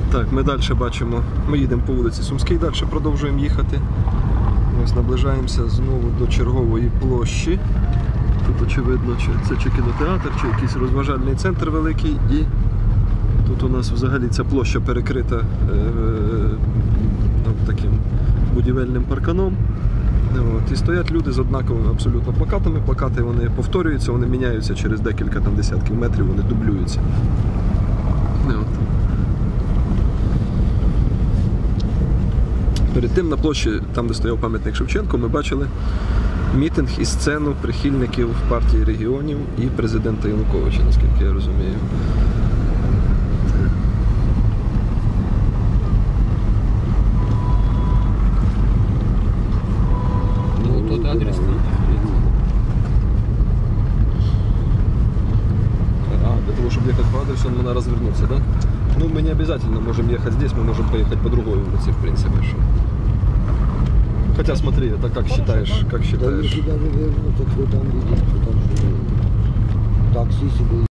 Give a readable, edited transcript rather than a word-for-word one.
Так, ми далі бачимо, ми їдемо по вулиці Сумській, далі продовжуємо їхати. Ось наближаємося знову до чергової площі. Тут очевидно, це чи кінотеатр, чи якийсь розважальний центр великий. І тут у нас взагалі ця площа перекрита таким будівельним парканом. І стоять люди з однаковими абсолютно плакатами. Плакати вони повторюються, вони міняються через декілька десятків метрів, вони дублюються. Перед тим на площі, там де стояв пам'ятник Шевченку, ми бачили мітинг і сцену прихильників партії регіонів і президента Януковича, наскільки я розумію. Ну, тот адрес. Для того, чтобы ехать по адресу, надо развернуться, да? Ну, мы не обязательно можем ехать здесь, мы можем поехать по другой улице, в принципе. Хотя, смотри, это как считаешь? Как считаешь? Да, если даже вернуться, кто там видит, кто там живет. Такси себе